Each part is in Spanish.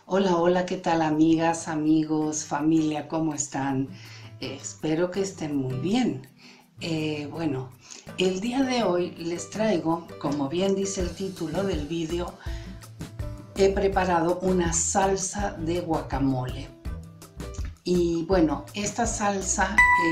Hola, hola, ¿qué tal amigas, amigos, familia? ¿Cómo están? Espero que estén muy bien. Bueno, el día de hoy les traigo, como bien dice el título del vídeo, he preparado una salsa de guacamole. Y bueno, esta salsa,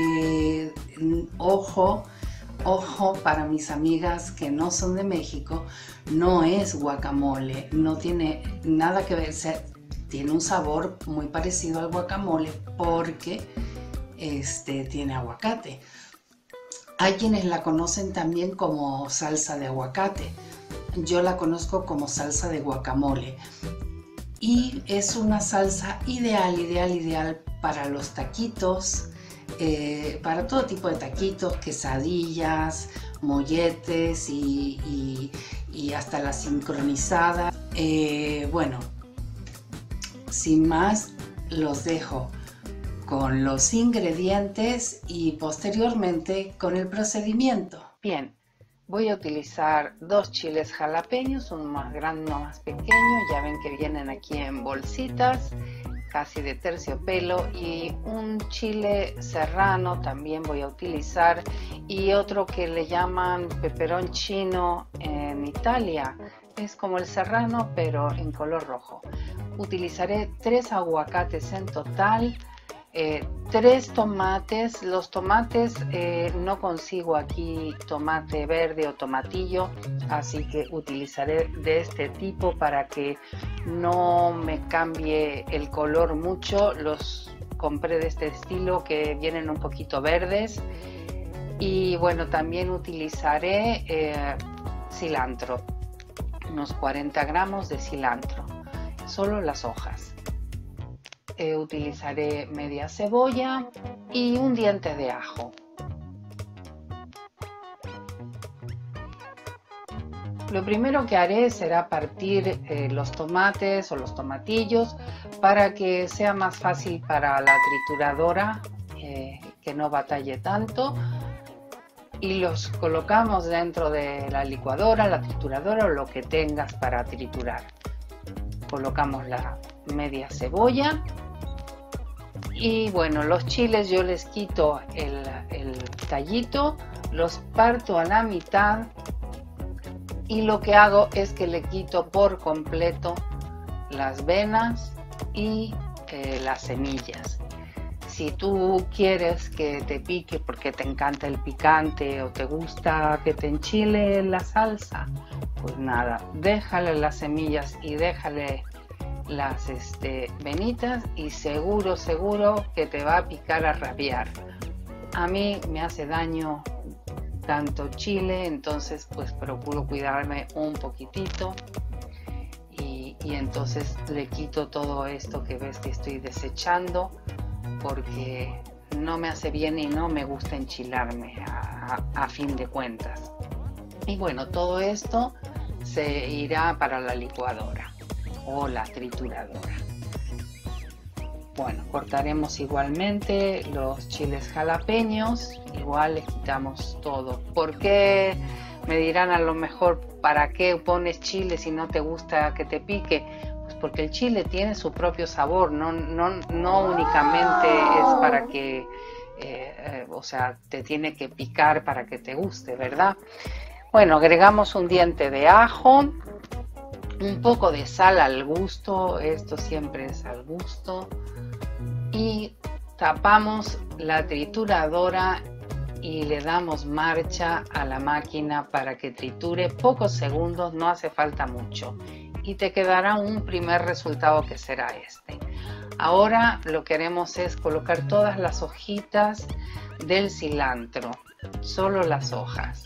ojo para mis amigas que no son de México, no es guacamole, no tiene nada que ver, tiene un sabor muy parecido al guacamole porque tiene aguacate. Hay quienes la conocen también como salsa de aguacate. Yo la conozco como salsa de guacamole. Y es una salsa ideal para los taquitos, para todo tipo de taquitos, quesadillas, molletes y hasta la sincronizada. Bueno, sin más, los dejo con los ingredientes y posteriormente con el procedimiento. Bien, voy a utilizar 2 chiles jalapeños, uno más grande, uno más pequeño. Ya ven que vienen aquí en bolsitas, casi de terciopelo, y un chile serrano también voy a utilizar, y otro que le llaman peperoncino en Italia. Es como el serrano pero en color rojo. Utilizaré 3 aguacates en total. 3 tomates. Los tomates, no consigo aquí tomate verde o tomatillo, así que utilizaré de este tipo para que no me cambie el color mucho. Los compré de este estilo que vienen un poquito verdes. Y bueno, también utilizaré cilantro, unos 40 gramos de cilantro, solo las hojas. Utilizaré media cebolla y un diente de ajo. Lo primero que haré será partir los tomates o los tomatillos para que sea más fácil para la trituradora, que no batalle tanto, y los colocamos dentro de la licuadora, la trituradora o lo que tengas para triturar. Colocamos la media cebolla. Y bueno, los chiles yo les quito el tallito, los parto a la mitad, y lo que hago es que le quito por completo las venas y las semillas. Si tú quieres que te pique porque te encanta el picante o te gusta que te enchile la salsa, pues nada, déjale las semillas y déjale las venitas, y seguro que te va a picar a rabiar. A mí me hace daño tanto chile, entonces pues procuro cuidarme un poquitito, y entonces le quito todo esto que ves que estoy desechando, porque no me hace bien y no me gusta enchilarme a fin de cuentas. Y bueno, todo esto se irá para la licuadora o la trituradora. Bueno, cortaremos igualmente los chiles jalapeños, igual les quitamos todo. ¿Por qué? Me dirán a lo mejor, ¿para qué pones chile si no te gusta que te pique? Pues porque el chile tiene su propio sabor, no únicamente es para que, o sea, te tiene que picar para que te guste, ¿verdad? Bueno, agregamos un diente de ajo, un poco de sal al gusto, esto siempre es al gusto, y tapamos la trituradora y le damos marcha a la máquina para que triture pocos segundos, no hace falta mucho, y te quedará un primer resultado que será este. Ahora lo que haremos es colocar todas las hojitas del cilantro, solo las hojas.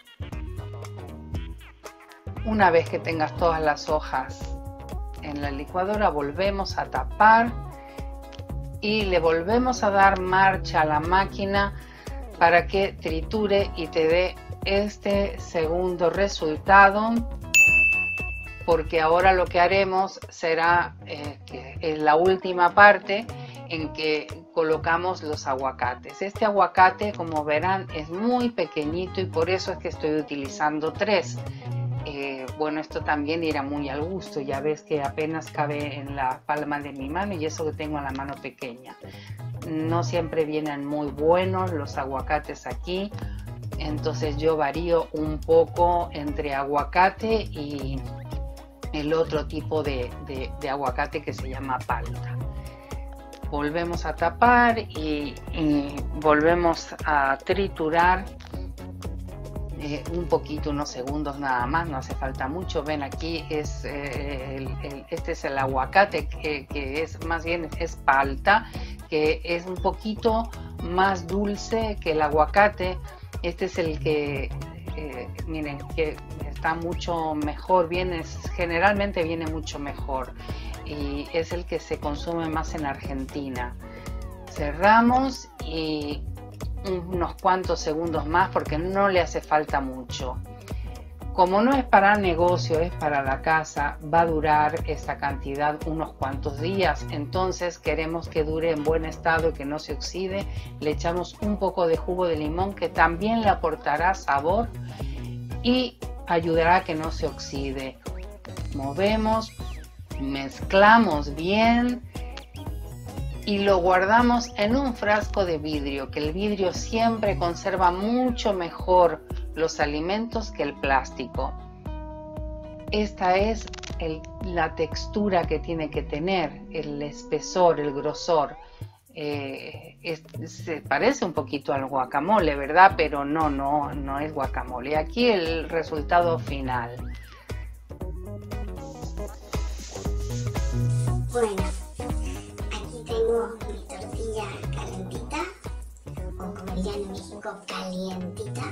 Una vez que tengas todas las hojas en la licuadora, volvemos a tapar y le volvemos a dar marcha a la máquina para que triture y te dé este segundo resultado, porque ahora lo que haremos será que en la última parte en que colocamos los aguacates. Este aguacate, como verán, es muy pequeñito y por eso es que estoy utilizando 3. bueno, esto también era muy al gusto. Ya ves que apenas cabe en la palma de mi mano y eso que tengo la mano pequeña. No siempre vienen muy buenos los aguacates aquí. Entonces yo varío un poco entre aguacate y el otro tipo de aguacate que se llama palta. Volvemos a tapar y volvemos a triturar un poquito, unos segundos nada más, no hace falta mucho. Ven, aquí es este es el aguacate que es más bien es palta, que es un poquito más dulce que el aguacate. Este es el que miren, que está mucho mejor, generalmente viene mucho mejor y es el que se consume más en Argentina. Cerramos y unos cuantos segundos más porque no le hace falta mucho. Como no es para negocio, es para la casa, va a durar esa cantidad unos cuantos días. Entonces queremos que dure en buen estado y que no se oxide. Le echamos un poco de jugo de limón que también le aportará sabor y ayudará a que no se oxide. Movemos, mezclamos bien y lo guardamos en un frasco de vidrio, que el vidrio siempre conserva mucho mejor los alimentos que el plástico. Esta es la textura que tiene que tener, el espesor, el grosor. Se parece un poquito al guacamole, ¿verdad? Pero no es guacamole. Aquí el resultado final. Bueno, aquí tengo mi tortilla calentita, o como dirían en México, calientita.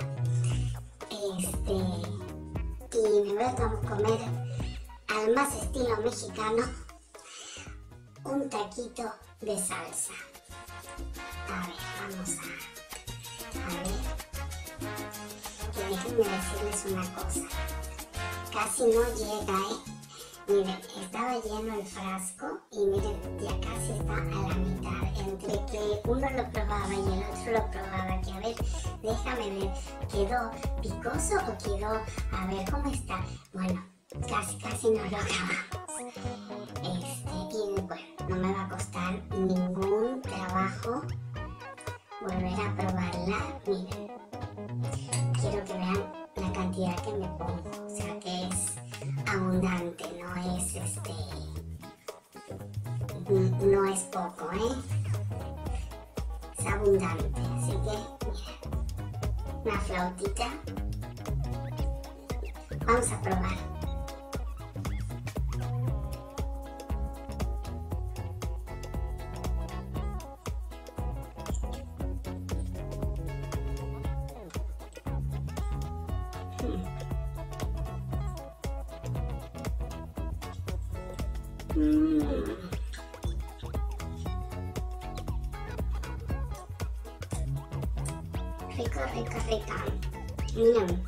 Y me voy a comer al más estilo mexicano un taquito de salsa. A ver, vamos a ver. Y déjenme decirles una cosa. Casi no llega, Miren, estaba lleno el frasco y miren, ya casi está a la mitad. Entre que uno lo probaba y el otro lo probaba, que a ver, déjame ver, ¿quedó picoso o quedó? A ver cómo está. Bueno, casi no lo acabamos. Y bueno, no me va a costar ningún trabajo volver a probarla. Miren, quiero que vean la cantidad que me pongo, o sea que es abundante, no es poco, es abundante, así que mira, una flautita, vamos a probar. Rica. Miren.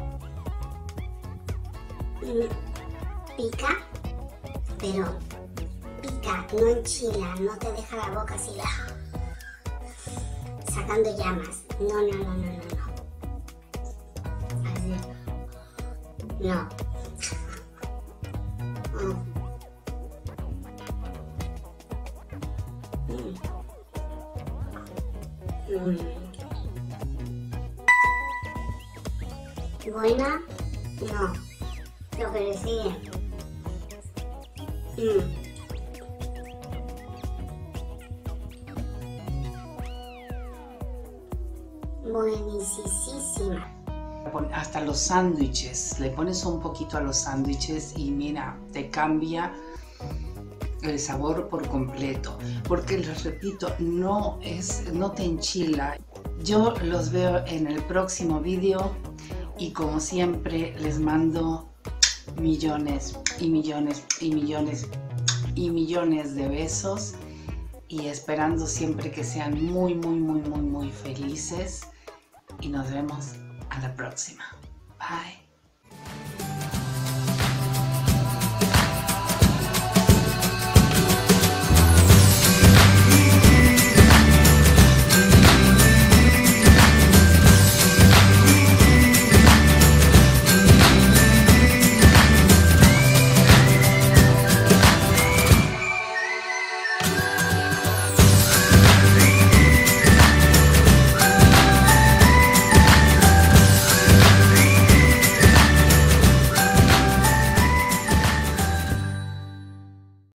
Pica, pero pica, no enchila, no te deja la boca así sacando llamas. No. Así. No. Buena, no, lo que le sigue. Buenísima. Hasta los sándwiches, le pones un poquito a los sándwiches y mira, te cambia el sabor por completo, porque les repito, no te enchila. Yo los veo en el próximo vídeo y como siempre les mando millones y millones y millones y millones de besos y esperando siempre que sean muy felices y nos vemos a la próxima. Bye.